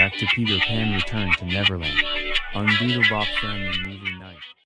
back to Peter Pan Return to Neverland. Unbeatable Family Movie Night.